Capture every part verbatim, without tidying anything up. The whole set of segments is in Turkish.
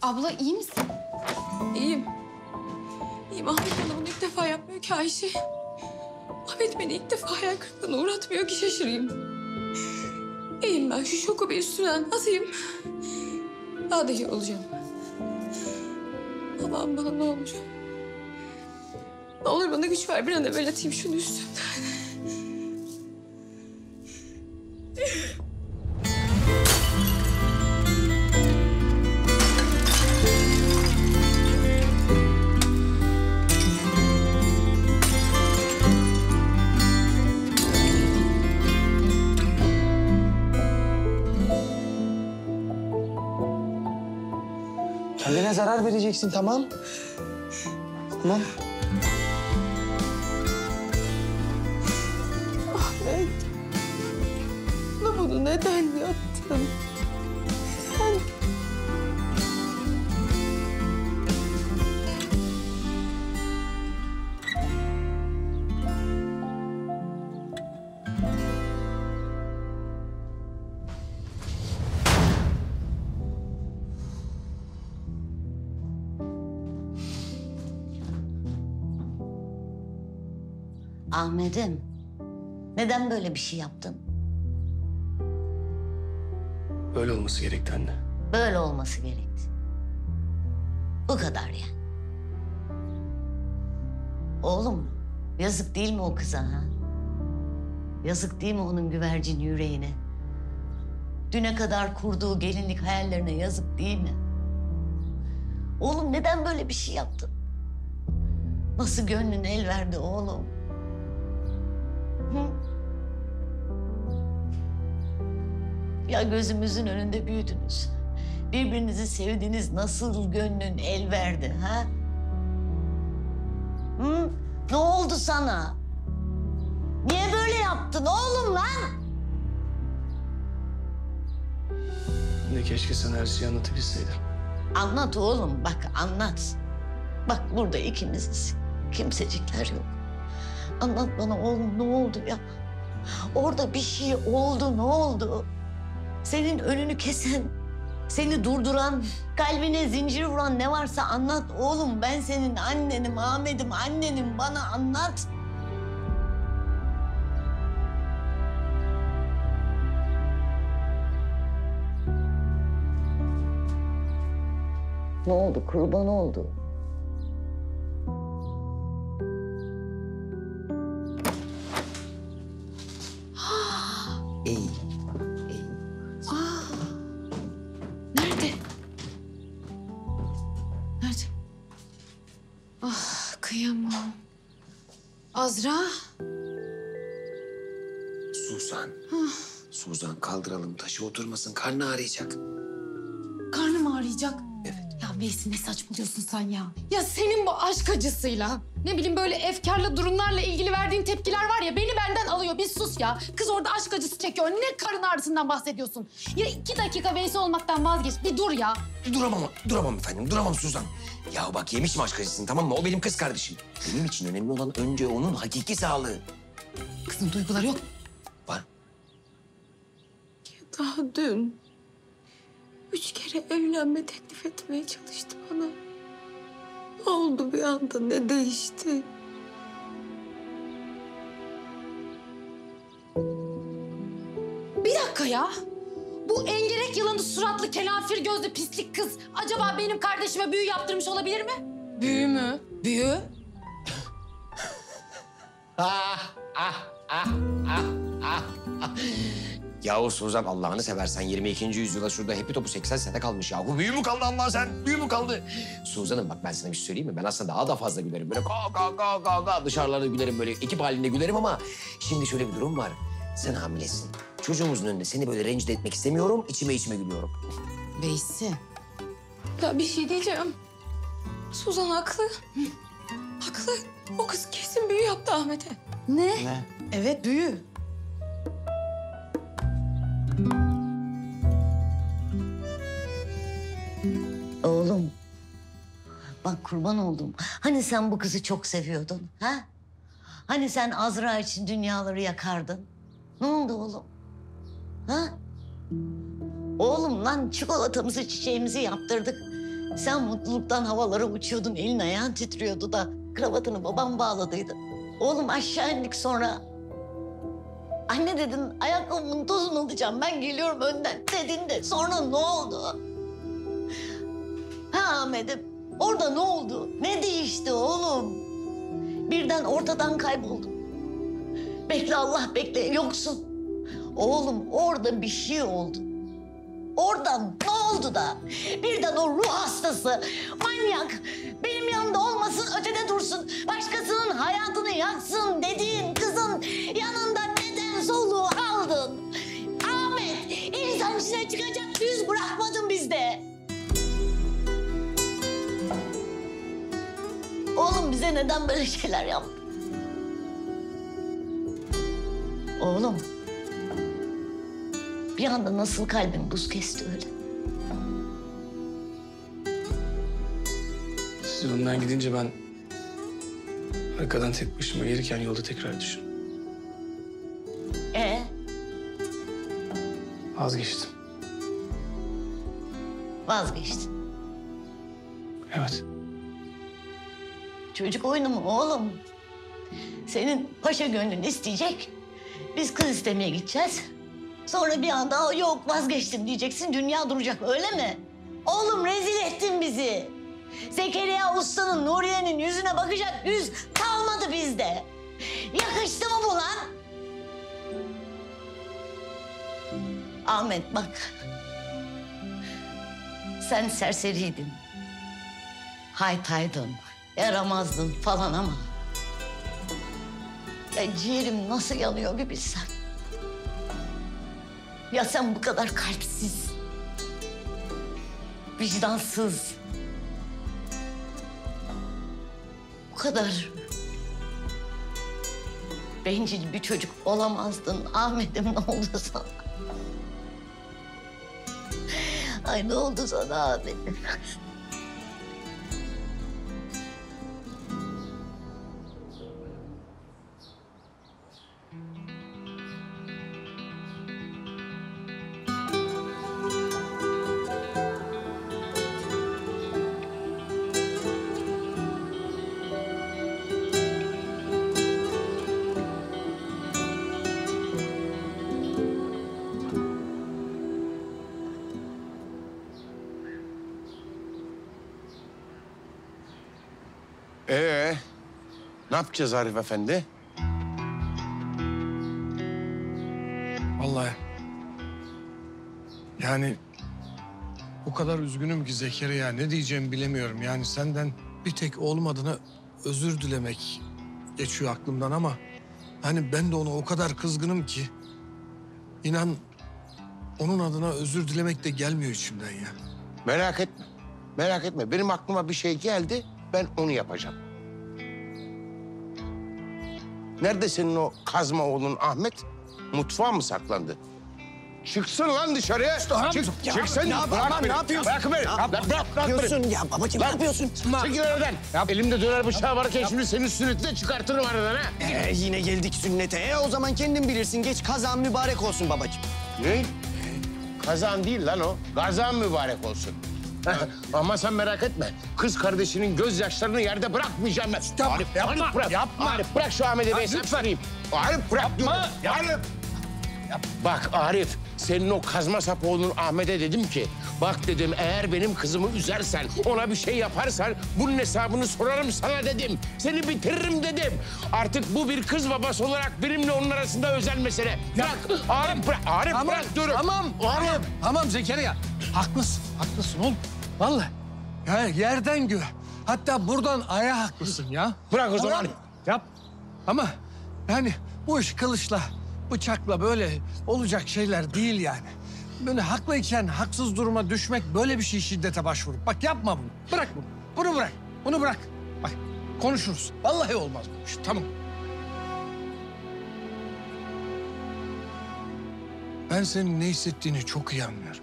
Abla iyi misin? İyiyim. İyiyim. Ahmet bana bunu ilk defa yapmıyor ki Ayşe. Ahmet beni ilk defa hayal kırıklığına uğratmıyor ki şaşırayım. İyiyim ben. Şu şoku bir üstünden atayım. Daha da iyi olacağım. Allah'ım bana ne olur. Ne olur bana güç ver. Bir an evvel atayım şunu üstümden. Kendine zarar vereceksin, tamam? Tamam. Ahmet, bana bunu neden yaptın? Neden? Ahmet'im, neden böyle bir şey yaptın? Böyle olması gerekti anne. Böyle olması gerekti. Bu kadar yani. Oğlum, yazık değil mi o kıza ha? Yazık değil mi onun güvercin yüreğine? Düne kadar kurduğu gelinlik hayallerine yazık değil mi? Oğlum neden böyle bir şey yaptın? Nasıl gönlün el verdi oğlum? Hı? Ya gözümüzün önünde büyüdünüz. Birbirinizi sevdiniz, nasıl gönlün el verdi ha? Hı? Ne oldu sana? Niye böyle yaptın oğlum lan? Anne keşke sana her şeyi anlatabilseydim. Anlat oğlum, bak anlat. Bak burada ikimiziz. Kimsecikler yok. Anlat bana oğlum, ne oldu ya? Orada bir şey oldu, ne oldu? Senin önünü kesen, seni durduran, kalbine zincir vuran ne varsa anlat oğlum. Ben senin annenim, Ahmet'im, annenim. Bana anlat. Ne oldu? Kurban oldu. İyi. Nerede? Nerede? Ah kıyamam. Azra. Suzan. Suzan kaldıralım taşı oturmasın. Karnı ağrıyacak. Karnım ağrıyacak. Evet. Ya Veysi ne saçmalıyorsun sen ya? Ya senin bu aşk acısıyla, ne bileyim böyle efkarlı durumlarla ilgili verdiğin tepkiler var ya, beni benden alıyor. Bir sus ya. Kız orada aşk acısı çekiyor. Ne karın ağrısından bahsediyorsun? Ya iki dakika Veysi olmaktan vazgeç. Bir dur ya. Duramam, duramam efendim. Duramam Suzan. Ya bak yemiş mi aşk acısını, tamam mı? O benim kız kardeşim. Benim için önemli olan önce onun hakiki sağlığı. Kızın duyguları yok. Var. Ya daha dün üç kere evlenme teklif etmeye çalıştı bana. Ne oldu bir anda, ne değişti? Bir dakika ya. Bu engerek yılanı suratlı, kenafir gözlü pislik kız acaba benim kardeşime büyü yaptırmış olabilir mi? Büyü mü? Büyü? Yahu Suzan Allah'ını seversen yirmi ikinci yüzyılda şurada hepi topu seksen sene kalmış ya. Bu büyü mü kaldı Allah sen? Büyü mü kaldı? Suzan'ım bak ben sana bir şey söyleyeyim mi? Ben aslında daha da fazla gülerim. Böyle ka ka ka ka ka dışarılarda gülerim, böyle ekip halinde gülerim ama şimdi şöyle bir durum var. Sen hamilesin. Çocuğumuzun önünde seni böyle rencide etmek istemiyorum. İçime içime gülüyorum. Veysi. Ya bir şey diyeceğim. Suzan haklı. Haklı. O kız kesin büyü yaptı Ahmet'e. Ne? Ne? Evet büyü. Oğlum, bak kurban oldum. Hani sen bu kızı çok seviyordun, ha? Hani sen Azra için dünyaları yakardın? Ne oldu oğlum? Ha? Oğlum lan çikolatamızı, çiçeğimizi yaptırdık. Sen mutluluktan havalara uçuyordun, elin ayağın titriyordu da kravatını babam bağladıydı. Oğlum aşağı indik sonra. Anne dedin, ayakkabımın tozunu alacağım, ben geliyorum önden dedin de sonra ne oldu? Ha Ahmet'im, orada ne oldu? Ne değişti oğlum? Birden ortadan kayboldun. Bekle Allah bekle, yoksun. Oğlum orada bir şey oldu. Oradan ne oldu da birden o ruh hastası, manyak, benim yanımda olmasın, ötede dursun, başkasının hayatını yaksın dediğin kızın yanında neden soluğu aldın? Ahmet, insan içine çıkacak yüz bırakmadın bizde. Oğlum bize neden böyle şeyler yaptın? Oğlum. Bir anda nasıl kalbim buz kesti öyle? Siz bundan gidince ben arkadan tek başıma gelirken yolda tekrar düşün. Ee, Vazgeçtim. vazgeçtin. Evet. Çocuk oyunu mu oğlum? Senin paşa gönlün isteyecek. Biz kız istemeye gideceğiz. Sonra bir anda "Aa, yok vazgeçtim" diyeceksin. Dünya duracak öyle mi? Oğlum rezil ettin bizi. Zekeriya Usta'nın, Nuriye'nin yüzüne bakacak yüz kalmadı bizde. Yakıştı mı bu lan? Ahmet bak. Sen serseriydin. Haytaydın, yaramazdın falan ama... Ya ciğerim nasıl yanıyor bir bilsen. Ya sen bu kadar kalpsiz, vicdansız, bu kadar bencil bir çocuk olamazdın. Ahmet'im ne oldu sana? Ay ne oldu sana Ahmet'im? Ee, ne yapacağız Arif Efendi? Vallahi yani o kadar üzgünüm ki Zekeriya, ne diyeceğimi bilemiyorum. Yani senden bir tek oğlum adına özür dilemek geçiyor aklımdan ama hani ben de ona o kadar kızgınım ki inan onun adına özür dilemek de gelmiyor içimden ya. Merak etme, merak etme. Benim aklıma bir şey geldi, ben onu yapacağım. Nerede senin o kazma oğlun Ahmet? Mutfağa mı saklandı? Çıksın lan dışarıya. Çık, çıksın. ya bırak baba, beni. ne yapıyorsun? Bırak beni. Ya Bırak, bırak, bırak beni. yapıyorsun ya babacığım, ne yapıyorsun? Çekil oradan. Ya elimde döner bıçağı varken şimdi senin sünneti de çıkartırım aradan ha. Ee, yine geldik sünnete. E, o zaman kendin bilirsin. Geç, kazan mübarek olsun babacığım. Ne? Kazan değil lan o. Gazan mübarek olsun. Ama sen merak etme. Kız kardeşinin gözyaşlarını yerde bırakmayacağım ben. Yapma, Arif, yapma, Arif bırak. yapma. Arif bırak şu Ahmet'i ben lütfen. Arif bırak diyorum. Arif. Bak Arif, senin o kazma sapı oğlun Ahmet'e dedim ki... Bak dedim, eğer benim kızımı üzersen, ona bir şey yaparsan... ...bunun hesabını sorarım sana dedim. Seni bitiririm dedim. Artık bu bir kız babası olarak benimle onun arasında özel mesele. Bırak, Arif bırak, Arif Tamam, bırak diyorum. tamam, Arif. tamam Zekeriya. Haklısın, haklısın oğlum. Vallahi ya yerden göğe, hatta buradan aya haklısın ya. Bırak o zaman. Tamam, yap. Ama yani bu iş kılıçla, bıçakla böyle olacak şeyler değil yani. Böyle haklıyken haksız duruma düşmek, böyle bir şey şiddete başvurup. Bak yapma bunu, bırak bunu. Bunu bırak, bunu bırak. Bak konuşuruz. Vallahi olmaz bu iş, tamam. Ben senin ne hissettiğini çok iyi anlıyorum.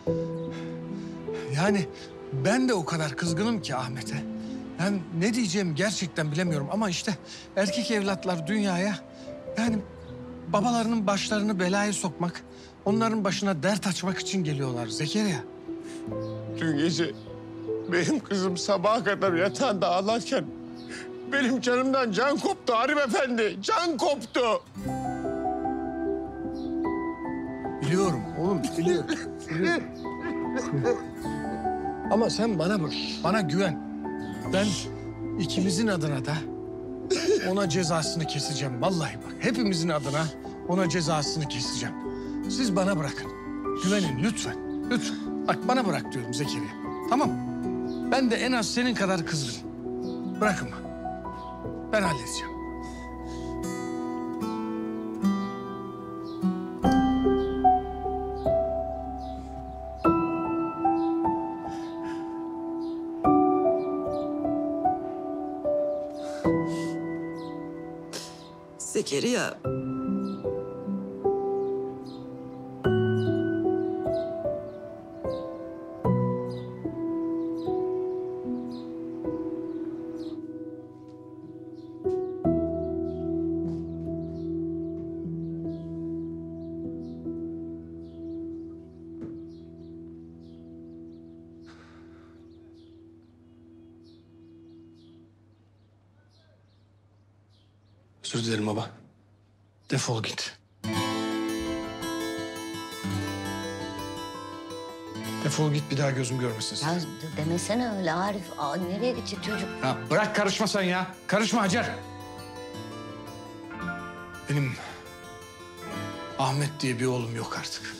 Yani ben de o kadar kızgınım ki Ahmet'e. Yani ne diyeceğimi gerçekten bilemiyorum ama işte erkek evlatlar dünyaya yani babalarının başlarını belaya sokmak, onların başına dert açmak için geliyorlar Zekeriya. Dün gece Benim kızım sabaha kadar yatağında ağlarken benim canımdan can koptu Arif Efendi. Can koptu. Biliyorum oğlum, biliyorum. biliyorum. Ama sen bana bak, bana güven. Ben ikimizin adına da ona cezasını keseceğim. Vallahi bak, hepimizin adına ona cezasını keseceğim. Siz bana bırakın. Güvenin lütfen, lütfen. Bak bana bırak diyorum Zekeriya. Tamam mı? Ben de en az senin kadar kızgınım. Bırakın bana. Ben halledeceğim. Zekeriya. Özür dilerim baba. Defol git. Defol git, bir daha gözüm görmesin seni. Ya demesene öyle Arif. Aa, nereye gidecek çocuk? Ya bırak, karışma sen ya. Karışma Hacer. Benim Ahmet diye bir oğlum yok artık.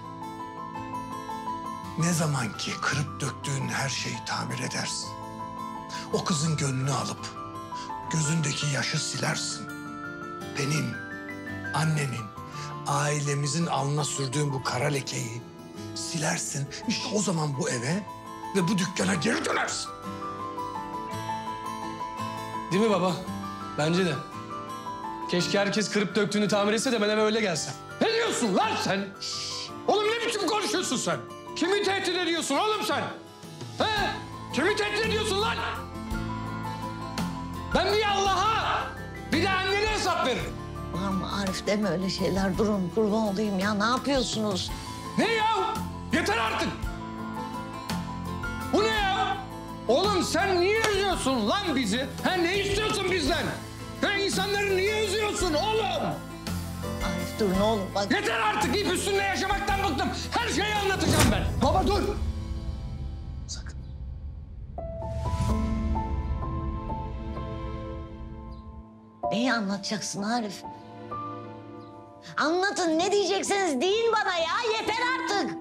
Ne zaman ki kırıp döktüğün her şeyi tamir edersin, o kızın gönlünü alıp gözündeki yaşı silersin. Benim, annenin, ailemizin alnına sürdüğün bu kara lekeyi silersin. İşte o zaman bu eve ve bu dükkana geri dönersin. Değil mi baba? Bence de. Keşke herkes kırıp döktüğünü tamir etse de ben eve öyle gelsem. Ne diyorsun lan sen? Oğlum ne biçim konuşuyorsun sen? Kimi tehdit ediyorsun oğlum sen? He? Kimi tehdit ediyorsun lan? Ben bir Allah'a, bir de annene hesap veririm. Var mı Arif, deme öyle şeyler. Durun, kurban olayım ya. Ne yapıyorsunuz? Ne ya? Yeter artık. Bu ne ya? Oğlum sen niye üzüyorsun lan bizi? Ha, ne istiyorsun bizden? Ha, insanları niye üzüyorsun oğlum? Arif dur ne olur bak. Yeter artık, ip üstünde yaşamaktan bıktım. Her şeyi anlatacağım ben. Baba dur. Sakın. Neyi anlatacaksın Arif? Anlatın, ne diyeceksiniz deyin bana ya. Yeter artık.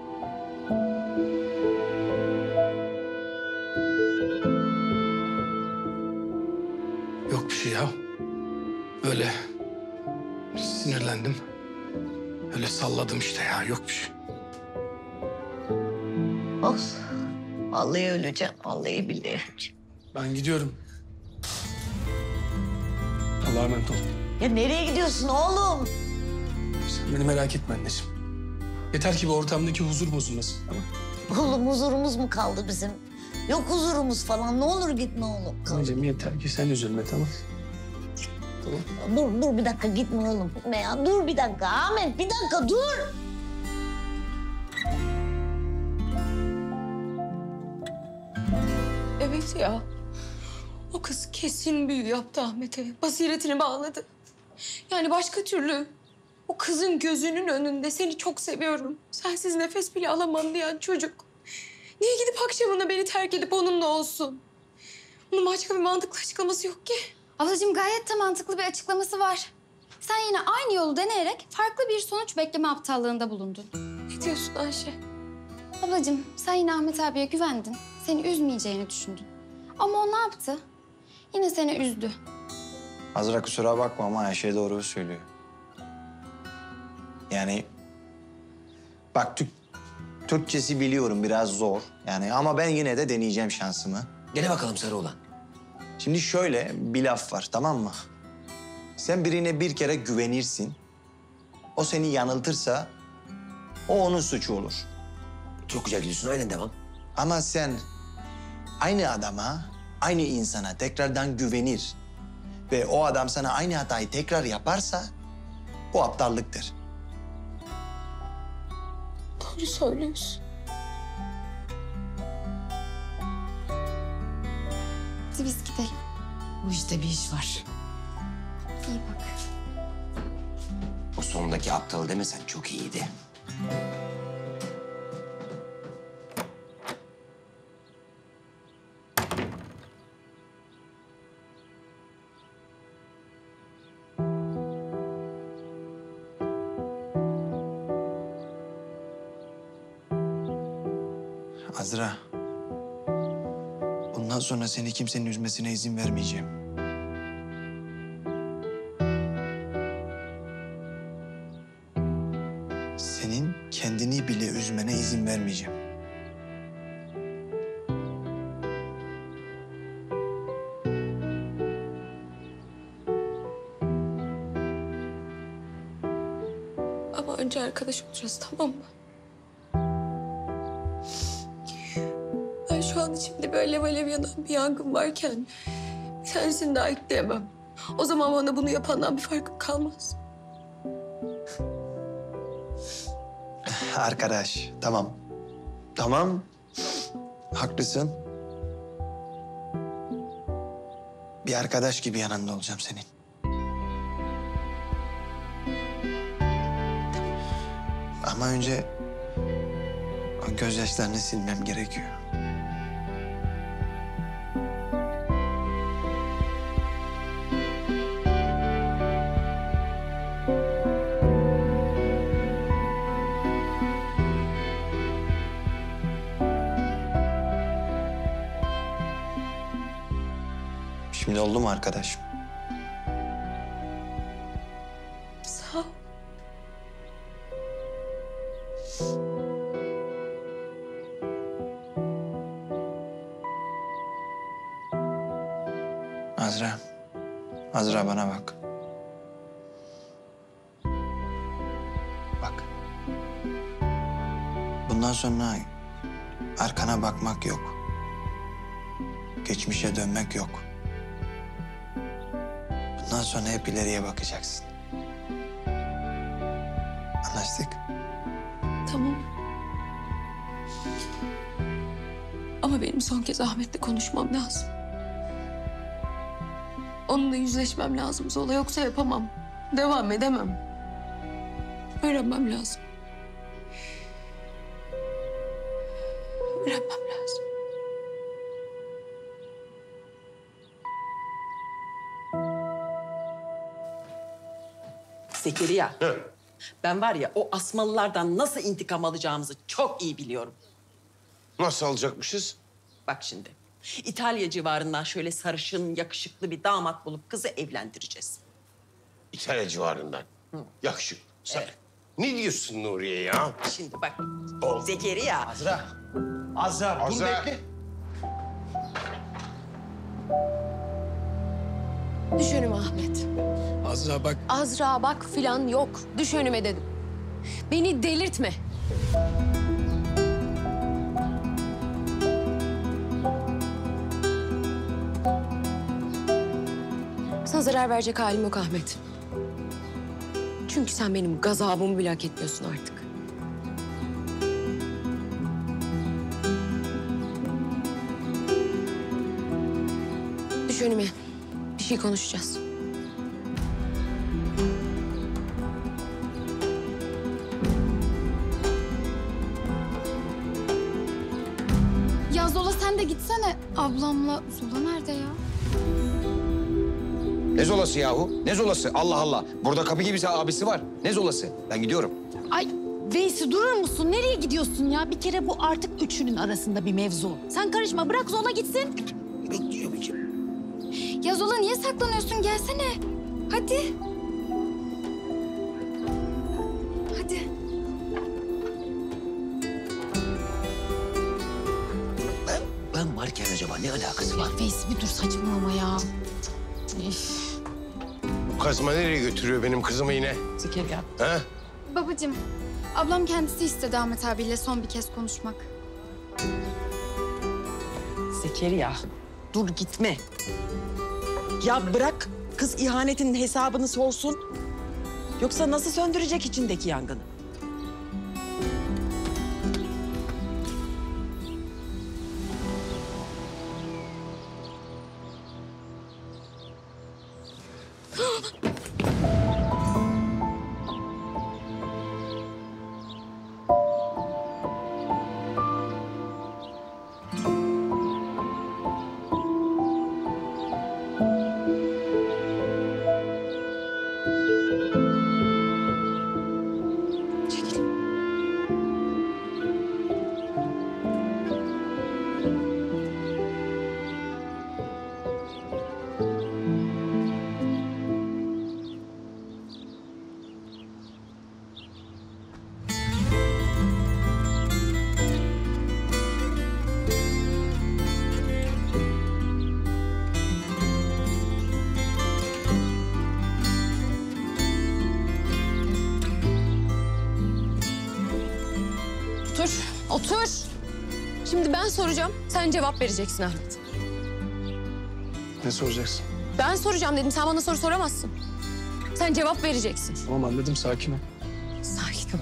Yok bir şey ya. Öyle sinirlendim. Öyle salladım işte ya. Yok bir şey. Of. Vallahi öleceğim. Vallahi billahi öleceğim. Ben gidiyorum. Allah'a emanet ol. Ya nereye gidiyorsun oğlum? Sen beni merak etme anneciğim. Yeter ki bu ortamdaki huzur bozulmasın. Tamam. Oğlum huzurumuz mu kaldı bizim? Yok huzurumuz falan. Ne olur gitme oğlum. Kal. Anneciğim yeter ki sen üzülme, tamam. Tamam. Dur dur bir dakika, gitme oğlum. Gitme ya. Dur bir dakika Ahmet. Bir dakika dur. Evet ya. O kız kesin büyü yaptı Ahmet'e. Basiretini bağladı. Yani başka türlü o kızın gözünün önünde seni çok seviyorum, sensiz nefes bile alamam diyen çocuk niye gidip akşamına beni terk edip onunla olsun? Bunun başka bir mantıklı açıklaması yok ki. Ablacığım gayet de mantıklı bir açıklaması var. Sen yine aynı yolu deneyerek farklı bir sonuç bekleme aptallığında bulundun. Ne diyorsun Ayşe? Ablacığım sen yine Ahmet abiye güvendin. Seni üzmeyeceğini düşündün. Ama o ne yaptı? Yine seni üzdü. Azra kusura bakma ama Ayşe doğru söylüyor. Yani bak Türk, Türkçesi biliyorum biraz zor yani ama ben yine de deneyeceğim şansımı. Gene bakalım sarı olan. Şimdi şöyle bir laf var, tamam mı? Sen birine bir kere güvenirsin. O seni yanıltırsa o onun suçu olur. Çok güzel gidiyorsun, aynen devam. Ama sen aynı adama, aynı insana tekrardan güvenir ve o adam sana aynı hatayı tekrar yaparsa bu aptallıktır. Doğru söylüyorsun. Hadi biz gidelim. Bu işte bir iş var. İyi bak. O sondaki aptal demesen çok iyiydi. Azra. Bundan sonra seni kimsenin üzmesine izin vermeyeceğim. Senin kendini bile üzmene izin vermeyeceğim. Ama önce arkadaş olacağız, tamam mı? Ben şu an içimde bir alev alev yanan bir yangın varken bir tanesini daha ekleyemem. O zaman bana bunu yapandan bir farkım kalmaz. Arkadaş, tamam. Tamam. Haklısın. Bir arkadaş gibi yanında olacağım senin. Ama önce o gözyaşlarını silmem gerekiyor. Şimdi oldu mu arkadaş? Sağ ol. Azra. Azra bana bak. Bak. Bundan sonra arkana bakmak yok. Geçmişe dönmek yok. Bundan sonra hep ileriye bakacaksın. Anlaştık? Tamam. Ama benim son kez Ahmet'le konuşmam lazım. Onunla yüzleşmem lazım Zola, yoksa yapamam. Devam edemem. Öğrenmem lazım. Öğrenmem lazım. Zekeriya, ben var ya o Asmalılardan nasıl intikam alacağımızı çok iyi biliyorum. Nasıl alacakmışız? Bak şimdi, İtalya civarından şöyle sarışın, yakışıklı bir damat bulup kızı evlendireceğiz. İtalya civarından. Yakışıklı. Sen ne diyorsun Nuriye ya? Şimdi bak, Zekeriya. Azra. Azra, dur Azra. bekle. Düş önüme Ahmet. Azra bak. Azra bak filan yok. Düş önüme dedim. Beni delirtme. Sana zarar verecek halim yok Ahmet. Çünkü sen benim gazabımı bile hak etmiyorsun artık. Düş önüme. Bir şey konuşacağız. Ya Zola sen de gitsene. Ablamla Zola nerede ya? Ne zolası yahu? Ne zolası? Allah Allah. Burada kapı gibisi abisi var. Ne zolası? Ben gidiyorum. Ay Veysi durur musun? Nereye gidiyorsun ya? Bir kere bu artık üçünün arasında bir mevzu. Sen karışma, bırak Zola gitsin. Ya Zola niye saklanıyorsun? Gelsene. Hadi. Hadi. Ben, ben varken acaba ne alakası var? Veysi bir dur saçmalama ya. Üf. Bu kazma nereye götürüyor benim kızımı yine? Zekeriya. Ha? Babacığım, ablam kendisi istedi Ahmet abiyle son bir kez konuşmak. Zekeriya, dur gitme. Ya bırak kız ihanetinin hesabını sorsun. Yoksa nasıl söndürecek içindeki yangını? Otur, otur. Şimdi ben soracağım, sen cevap vereceksin Ahmet. Ne soracaksın? Ben soracağım dedim, sen bana soru soramazsın. Sen cevap vereceksin. Tamam anladım, sakin ol. Sakin ol.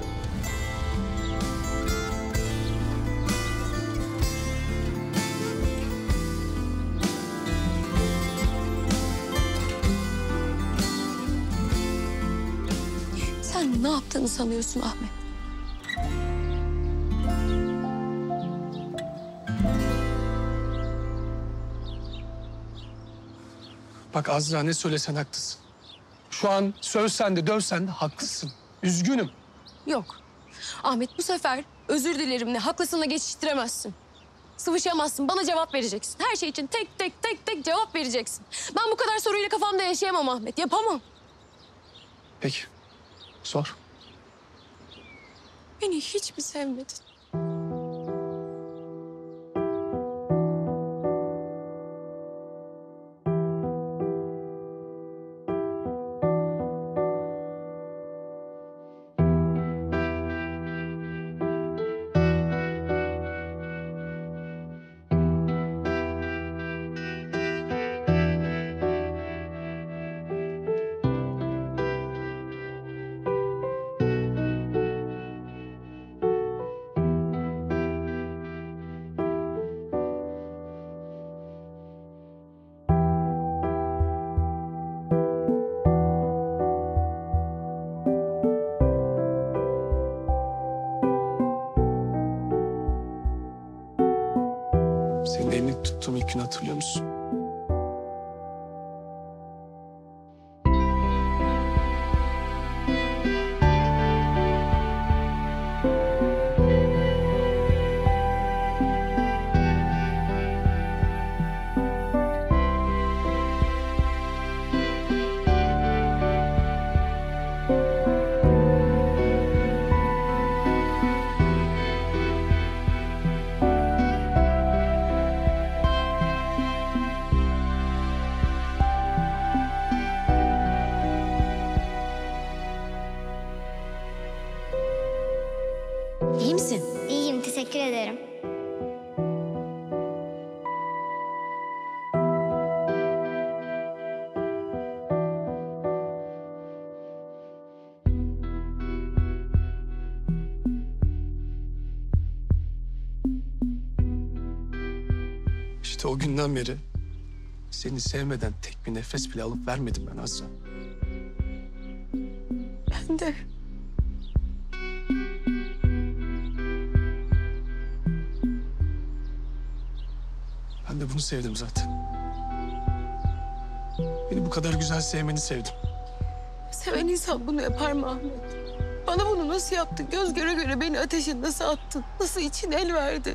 Sen ne yaptığını sanıyorsun Ahmet? Bak Azra, ne söylesen haklısın. Şu an sövsen de dövsen de haklısın. Üzgünüm. Yok. Ahmet, bu sefer özür dilerimle haklısınla geçiştiremezsin. Sıvışamazsın, bana cevap vereceksin. Her şey için tek tek tek tek cevap vereceksin. Ben bu kadar soruyla kafamda yaşayamam Ahmet, yapamam. Peki, sor. Beni hiç mi sevmedin? Senin elini tuttuğum ilk günü hatırlıyor musun? İyi misin? İyiyim, teşekkür ederim. İşte o günden beri seni sevmeden tek bir nefes bile alıp vermedim ben Azra. Ben de. Ben de bunu sevdim zaten. Beni bu kadar güzel sevmeni sevdim. Seven insan bunu yapar mı Ahmet? Bana bunu nasıl yaptın? Göz göre göre beni ateşe nasıl attın? Nasıl için el verdi?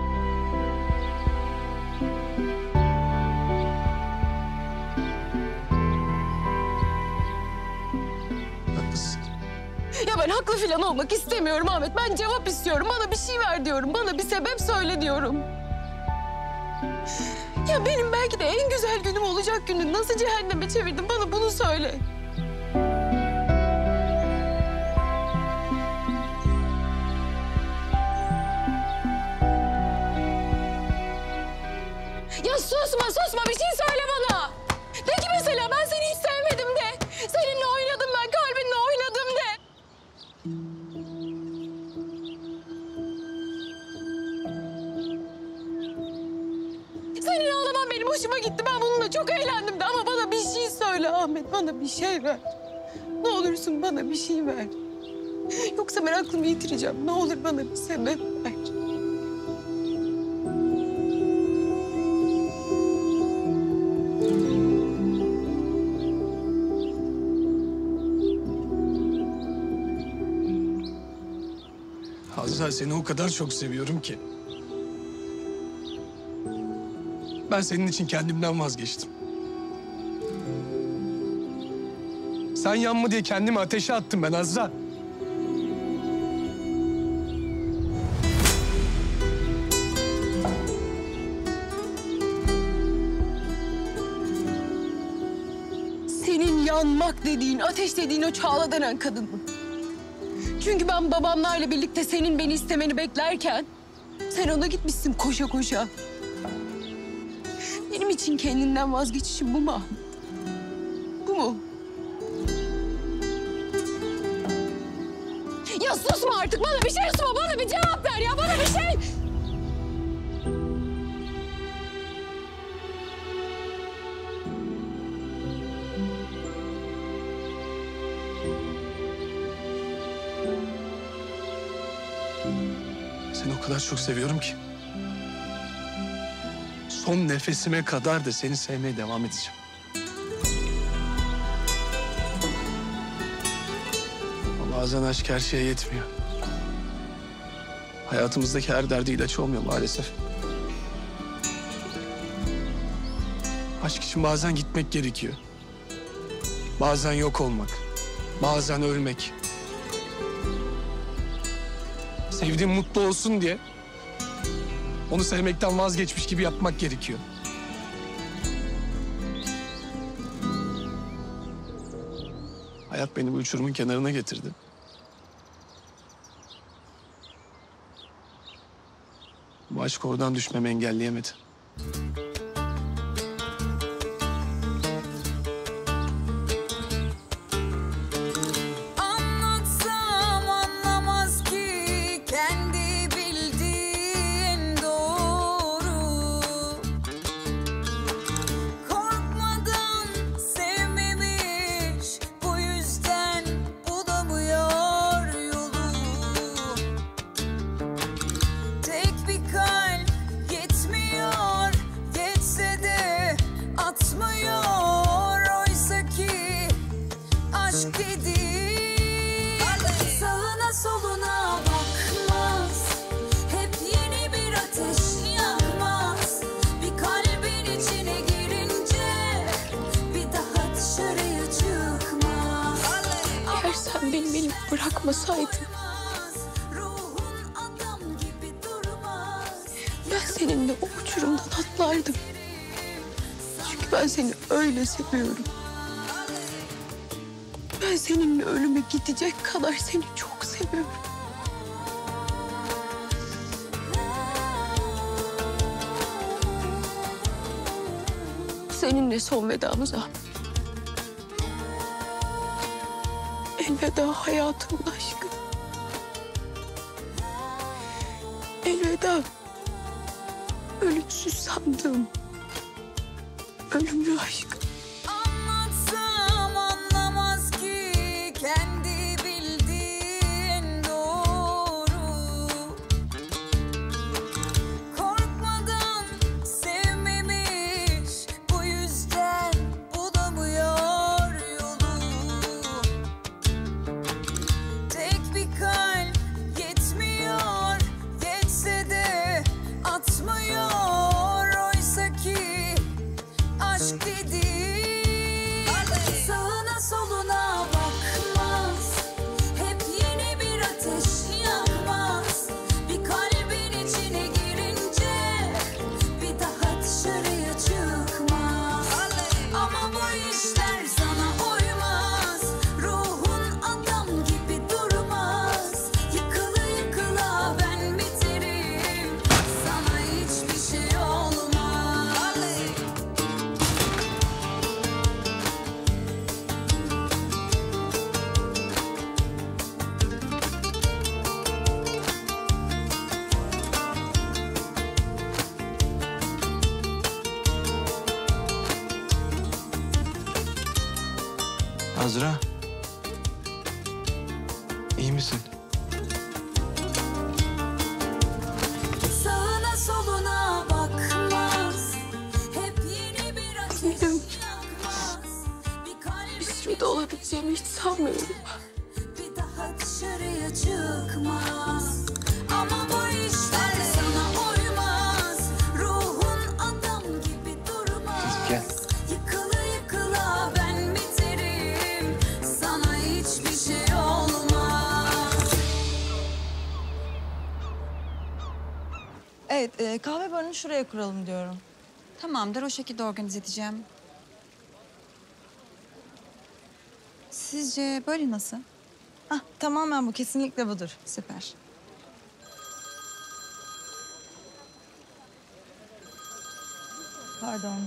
Haklısın. Ya ben haklı falan olmak istemiyorum Ahmet. Ben cevap istiyorum. Bana bir şey ver diyorum. Bana bir sebep söyle diyorum. Ya benim belki de en güzel günüm olacak günü nasıl cehenneme çevirdin? Bana bunu söyle. Ya susma susma bir şey söyle bana. De ki mesela ben seni hiç sevmedim de. Seninle oynadım ben, kalbinle oynadım de. Senin ağlaman benim hoşuma gitti. Ben bununla çok eğlendim de ama bana bir şey söyle Ahmet. zahmet bana bir şey ver. Ne olursun bana bir şey ver. Yoksa ben aklımı yitireceğim. Ne olur bana bir sebep ver. Azra, seni o kadar çok seviyorum ki. Ben senin için kendimden vazgeçtim. Sen yanma diye kendimi ateşe attım ben Azra. Senin yanmak dediğin, ateş dediğin o Çağla denen kadın mı? Çünkü ben babamlarla birlikte senin beni istemeni beklerken sen ona gitmişsin koşa koşa. Benim için kendinden vazgeçişin bu mu Ahmet? Bu mu? Ya susma artık, bana bir şey susma, bana bir cevap ver ya, bana bir şey... Seni o kadar çok seviyorum ki. Son nefesime kadar da seni sevmeye devam edeceğim. Ama bazen aşk her şeye yetmiyor. Hayatımızdaki her derde ilaç olmuyor maalesef. Aşk için bazen gitmek gerekiyor. Bazen yok olmak. Bazen ölmek. Sevdiğim mutlu olsun diye onu sevmekten vazgeçmiş gibi yapmak gerekiyor. Hayat beni bu uçurumun kenarına getirdi. Bu aşk oradan düşmemi engelleyemedi. Sağına soluna bakmaz, hep yeni bir ateş yakmaz. Bir kalbin içine girince bir daha dışarıya çıkmaz. Eğer sen beni beni bırakmasaydın, ben seninle o uçurumdan atlardım. Çünkü ben seni öyle seviyorum. Ben seninle ölüme gidecek kadar seni çok seviyorum. Seninle son vedamız Ahmet. Elveda hayatımın aşkı. Elveda ölümsüz sandığım ölümlü aşk. Anlatsam anlamaz ki kendi bildiğin doğru. Korkmadan sevmemiş, bu yüzden bulamıyor yolu. Tek bir kalp yetmiyor, yetse de atmıyor. Oysa ki aşk dedi Azra. İyi misin? Sağına soluna bakmaz. Hep yeni bir ateş yakmaz. Bir kalbi Biz şurada olabileceğimi hiç sanmıyorum. bir daha dışarıya çıkmaz. Ama bu işler sana uymaz. Ruhun adam gibi durmaz. Gel. Yıkıla yıkıla ben biterim. Sana hiçbir şey olmaz. Evet, e, kahve barını şuraya kuralım diyorum. Tamamdır, o şekilde organize edeceğim. Sizce böyle nasıl? Hah, tamamen bu, kesinlikle budur. Süper. Pardon.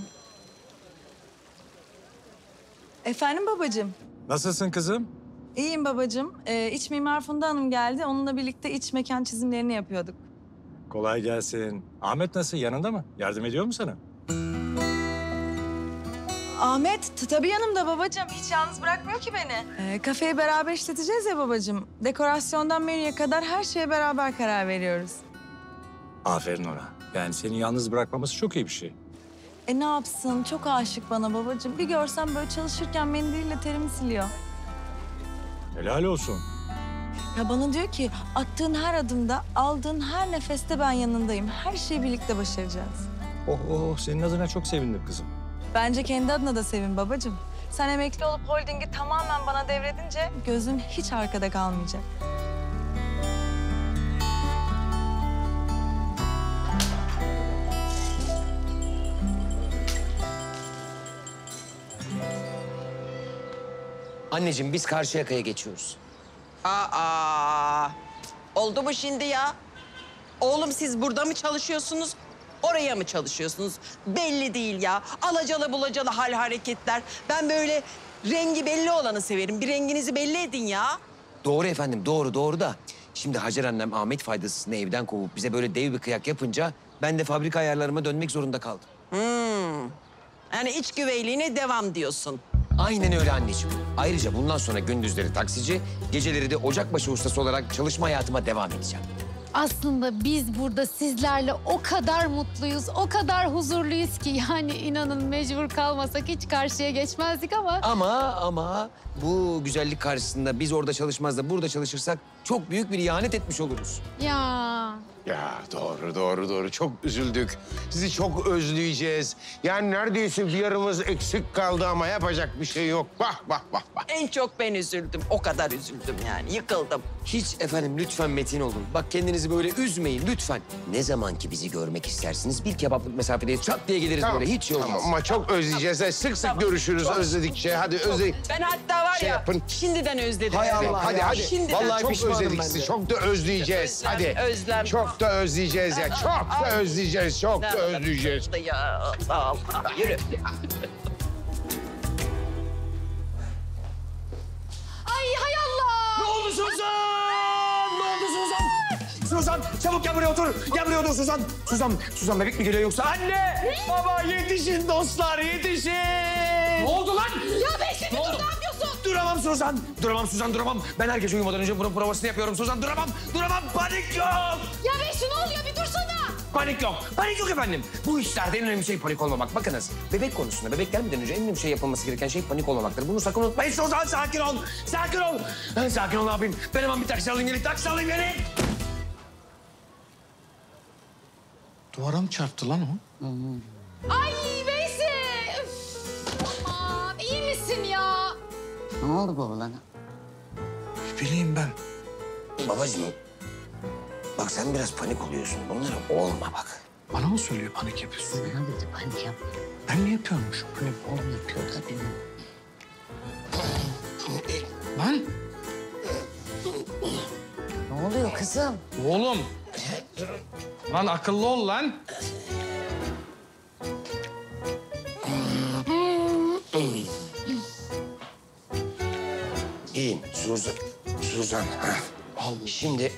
Efendim babacığım? Nasılsın kızım? İyiyim babacığım. Ee, iç mimar Funda Hanım geldi. Onunla birlikte iç mekan çizimlerini yapıyorduk. Kolay gelsin. Ahmet nasıl? Yanında mı? Yardım ediyor mu sana? Ahmet t- tabii yanımda babacığım. Hiç yalnız bırakmıyor ki beni. Ee, kafeyi beraber işleteceğiz ya babacığım. Dekorasyondan menüye kadar her şeye beraber karar veriyoruz. Aferin ona. Yani seni yalnız bırakmaması çok iyi bir şey. E ne yapsın? Çok aşık bana babacığım. Bir görsem böyle çalışırken mendiliyle terimi siliyor. Helal olsun. Ya bana diyor ki attığın her adımda, aldığın her nefeste ben yanındayım. Her şeyi birlikte başaracağız. Oh oh, senin adına çok sevindim kızım. Bence kendi adına da sevin babacığım. Sen emekli olup holdingi tamamen bana devredince gözüm hiç arkada kalmayacak. Anneciğim biz Karşıyaka'ya geçiyoruz. Aa, oldu mu şimdi ya? Oğlum siz burada mı çalışıyorsunuz? Oraya mı çalışıyorsunuz? Belli değil ya. Alacalı bulacalı hal hareketler. Ben böyle rengi belli olanı severim. Bir renginizi belli edin ya. Doğru efendim, doğru doğru da. Şimdi Hacer annem Ahmet faydasını evden kovup bize böyle dev bir kıyak yapınca ben de fabrika ayarlarıma dönmek zorunda kaldım. Hmm. Yani iç güveyliğine devam diyorsun. Aynen öyle anneciğim. Ayrıca bundan sonra gündüzleri taksici, geceleri de ocakbaşı ustası olarak çalışma hayatıma devam edeceğim. Aslında biz burada sizlerle o kadar mutluyuz, o kadar huzurluyuz ki yani inanın mecbur kalmasak hiç karşıya geçmezdik ama... Ama ama bu güzellik karşısında biz orada çalışmaz da burada çalışırsak çok büyük bir ihanet etmiş oluruz. Ya Ya doğru, doğru, doğru. Çok üzüldük. Sizi çok özleyeceğiz. Yani neredeyse bir yarımız eksik kaldı ama yapacak bir şey yok. Bak, bak, bak, bak. En çok ben üzüldüm. O kadar üzüldüm yani. Yıkıldım. Hiç efendim lütfen metin olun. Bak kendinizi böyle üzmeyin lütfen. Ne zaman ki bizi görmek istersiniz bir kebaplık mesafedeyiz. Çat diye geliriz Tamam, böyle hiç şey olmaz. Tamam ama çok özleyeceğiz. Sık sık Tamam. görüşürüz Çok, özledikçe. Hadi özle... Ben hatta var Şey ya yapın. şimdiden özledim. Hay sizi. Allah Hadi, ya. hadi. Şimdiden Vallahi Çok pişmanım özledik ben sizi. de. Çok da özleyeceğiz. Özlem, hadi. özlem. Çok da özleyeceğiz ya. Çok da özleyeceğiz. Çok da özleyeceğiz. Ya sağ ol. Yürü. ay hay Allah! Ne oldu Suzan? Ne oldu Suzan? Suzan çabuk gel buraya otur. Gel buraya otur Suzan. Suzan, Suzan bebek mi geliyor yoksa? Anne! Baba yetişin dostlar yetişin. Ne oldu lan? Ya Beşiktaş ne yapıyorsun? Duramam Suzan. Duramam Suzan duramam. Ben herkes uyumadan önce bunun provasını yapıyorum Suzan. Duramam. Duramam. Panik yok. Ya Beşiktaş ne oluyor bir dursana. Panik yok. Panik yok efendim. Bu işlerde en önemli şey panik olmamak. Bakınız bebek konusunda bebek gelmeden önce en önemli şey yapılması gereken şey panik olmamaktır. Bunu sakın unutmayın. Suzan sakin ol. Sakin ol. Ben sakin ol ne yapayım? Ben hemen bir taksi alayım gelin. Taksi alayım gelin. Duvara mı çarptı lan o? Ay Veysel! Üf, aman iyi misin ya? Ne oldu bu oğlana? Ne bileyim ben. Babacığım bak sen biraz panik oluyorsun. Bunlara olma bak. Bana mı söylüyor panik yapıyorsun? Bana dedi panik yapma. Ben mi yapıyormuş? Oğlum yapıyor tabii. Lan Ne oluyor kızım? oğlum. Lan akıllı ol lan. İyiyim Suzan. Suzan. Şimdi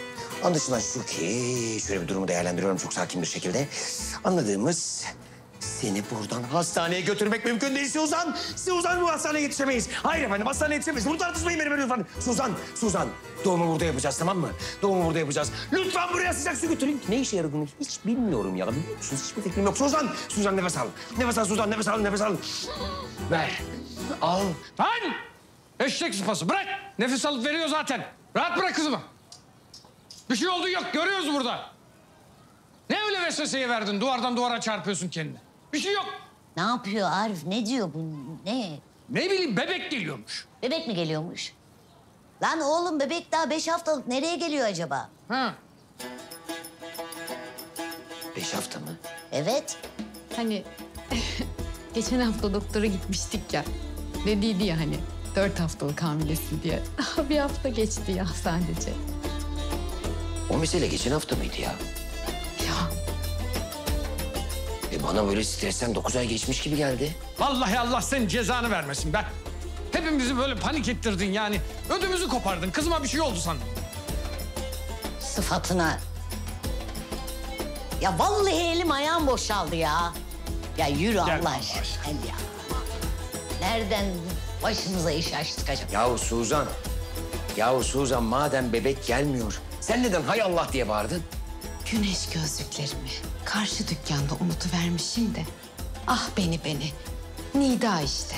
anlaşılan şu ki şöyle bir durumu değerlendiriyorum çok sakin bir şekilde. Anladığımız Seni buradan hastaneye götürmek mümkün değil Suzan. Suzan, bu hastaneye yetişemeyiz. Hayır efendim, hastaneye yetişemeyiz. Bunu tartışmayın beni lütfen. Suzan, Suzan. Doğumu burada yapacağız, tamam mı? Doğumu burada yapacağız. Lütfen buraya sıcak su götürün. Ne işe yaradığını hiç bilmiyorum ya. Biliyor musunuz? Hiçbir fikrim yok. Suzan, Suzan nefes al. Nefes al Suzan, nefes al, nefes al. Ver. Al. Lan! Eşek sıpası bırak. Nefes alıp veriyor zaten. Rahat bırak kızımı. Bir şey olduğu yok. Görüyoruz burada. Ne öyle vesveseyi verdin? Duvardan duvara çarpıyorsun kendini. Bir şey yok. Ne yapıyor Arif? Ne diyor bu? Ne? Ne bileyim, bebek geliyormuş. Bebek mi geliyormuş? Lan oğlum, bebek daha beş haftalık. Nereye geliyor acaba? Ha. Beş hafta mı? Evet. Hani geçen hafta doktora gitmiştik ya. Dediydi ya hani dört haftalık hamilesin diye. Daha bir hafta geçti ya sadece. O mesele geçen hafta mıydı ya? Ya. E bana böyle stresten dokuz ay geçmiş gibi geldi. Vallahi Allah senin cezanı vermesin be. Hepimizi böyle panik ettirdin yani. Ödümüzü kopardın. Kızıma bir şey oldu sandım. Sıfatına. Ya vallahi elim ayağım boşaldı ya. Ya yürü Gel Allah Allah aşkına. aşkına. Gel ya. Nereden başımıza iş açtık acaba? Yahu Suzan. Yahu Suzan, madem bebek gelmiyor, sen neden hay Allah diye bağırdın? Güneş gözlüklerimi karşı dükkanda unutuvermişim de. Ah beni beni. Nida işte.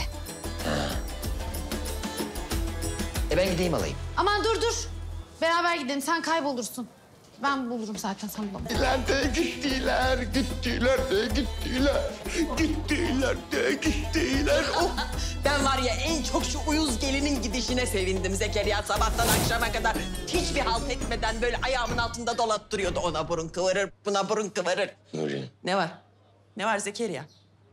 E ben gideyim alayım. Aman dur dur. Beraber gidelim. Sen kaybolursun. Ben bulurum zaten, sen bulamam. Gittiler de gittiler, gittiler de gittiler. Gittiler de gittiler. Oh. Ben var ya en çok şu uyuz gelinin gidişine sevindim Zekeriya. Sabahtan akşama kadar hiçbir halt etmeden böyle ayağımın altında dolattırıyordu. Ona burun kıvırır, buna burun kıvırır. Nuri. Ne var? Ne var Zekeriya?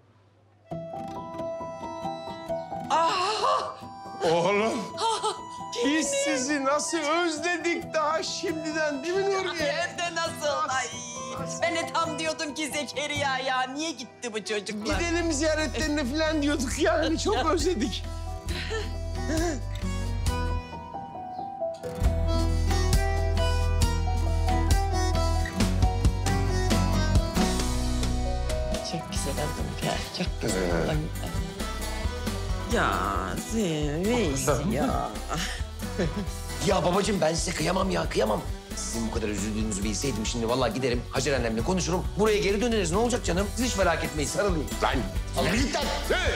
Ah! Oğlum, biz sizi nasıl özledik daha şimdiden, değil mi Nuriye? Hem de nasıl? Ay, ben de tam diyordum ki Zekeriya ya niye gitti bu çocuklar? Gidelim ziyaretlerine falan diyorduk yani, çok özledik. Çok güzel oldun ya, çok güzel oldun. Ya Zeynep ya. Ya babacığım, ben size kıyamam ya, kıyamam. Sizin bu kadar üzüldüğünüzü bilseydim şimdi vallahi giderim Hacer annemle konuşurum. Buraya geri döneriz. Ne olacak canım? Siz hiç merak etmeyin, sarılayım. Lan! Allah git lan!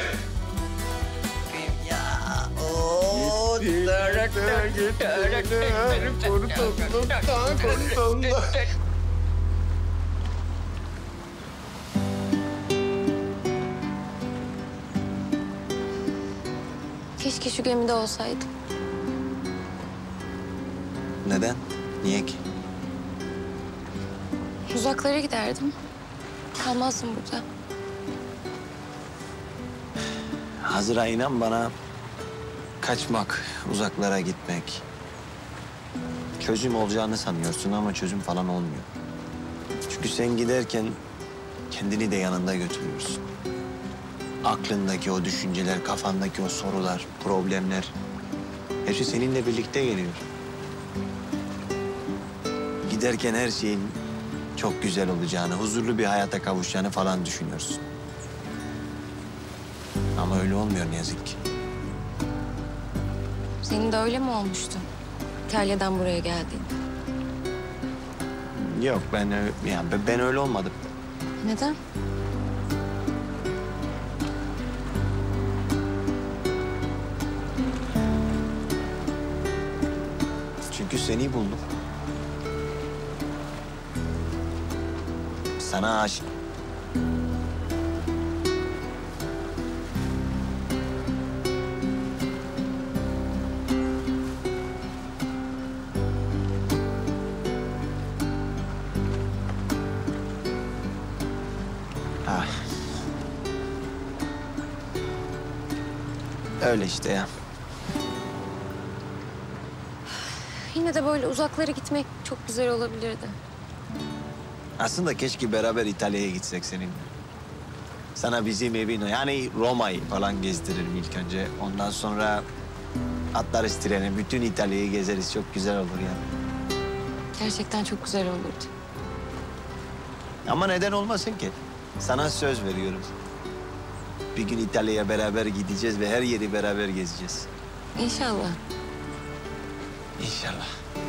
Ya o Keşke şu gemide olsaydım. Neden? Niye ki? Uzaklara giderdim. Kalmazdım burada. Hazıra, inan bana, kaçmak, uzaklara gitmek çözüm olacağını sanıyorsun ama çözüm falan olmuyor. Çünkü sen giderken kendini de yanında götürüyorsun. Aklındaki o düşünceler, kafandaki o sorular, problemler hepsi seninle birlikte geliyor. Giderken her şeyin çok güzel olacağını, huzurlu bir hayata kavuşacağını falan düşünüyorsun. Ama öyle olmuyor ne yazık ki. Senin de öyle mi olmuştu? İtalya'dan buraya geldiğinde. Yok, ben ö- yani ben- ben öyle olmadım. Neden? Çünkü seni buldum. Sana aşık. Ah. Öyle işte ya. Yine de böyle uzaklara gitmek çok güzel olabilirdi. Aslında keşke beraber İtalya'ya gitsek seninle. Sana bizim evin, yani Roma'yı falan gezdiririm ilk önce. Ondan sonra atlarız trene, bütün İtalya'yı gezeriz. Çok güzel olur yani. Gerçekten çok güzel olurdu. Ama neden olmasın ki? Sana söz veriyorum. Bir gün İtalya'ya beraber gideceğiz ve her yeri beraber gezeceğiz. İnşallah. İnşallah.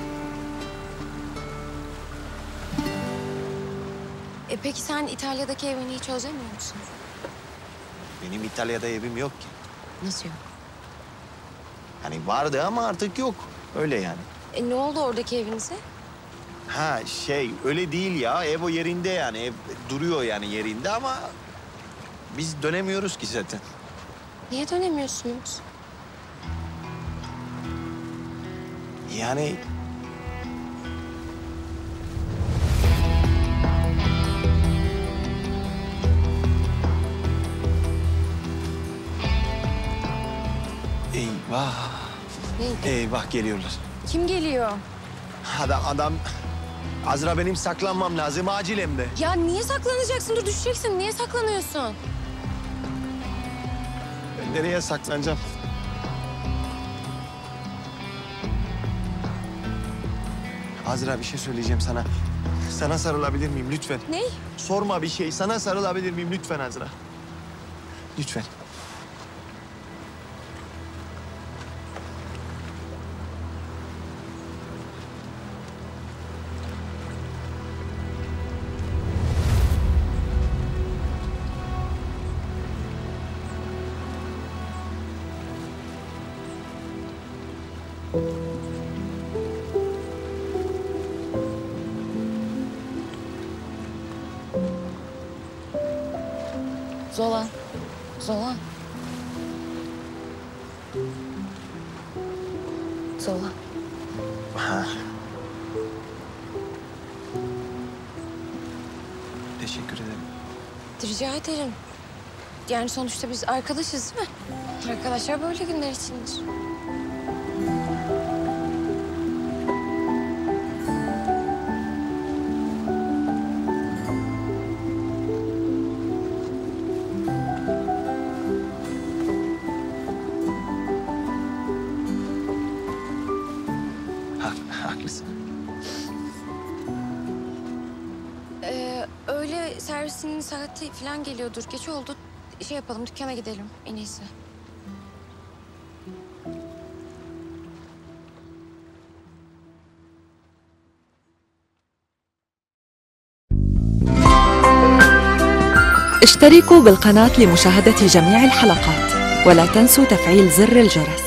E peki sen İtalya'daki evini hiç özlemiyor musun? Benim İtalya'da evim yok ki. Nasıl yok? Hani vardı ama artık yok. Öyle yani. E ne oldu oradaki evinize? Ha şey öyle değil ya. Ev o yerinde yani. Ev duruyor yani yerinde ama biz dönemiyoruz ki zaten. Niye dönemiyorsunuz? Yani eyvah. Ne? Eyvah geliyorlar. Kim geliyor? Adam, adam... Azra benim saklanmam lazım acil hem de. Ya niye saklanacaksın? Dur düşeceksin. Niye saklanıyorsun? Ben nereye saklanacağım? Azra bir şey söyleyeceğim sana. Sana sarılabilir miyim lütfen? Ne? Sorma bir şey. Sana sarılabilir miyim lütfen Azra? Lütfen. Zola. Zola. Zola. Ha. Teşekkür ederim. Rica ederim. Yani sonuçta biz arkadaşız değil mi? Arkadaşlar böyle günler içindir. Haklısın. Ee, öyle servisinin saati falan geliyordur. Geç oldu. Şey yapalım, dükkana gidelim en iyisi. اشتركوا بالقناة لمشاهدة جميع الحلقات ولا تنسوا تفعيل زر الجرس.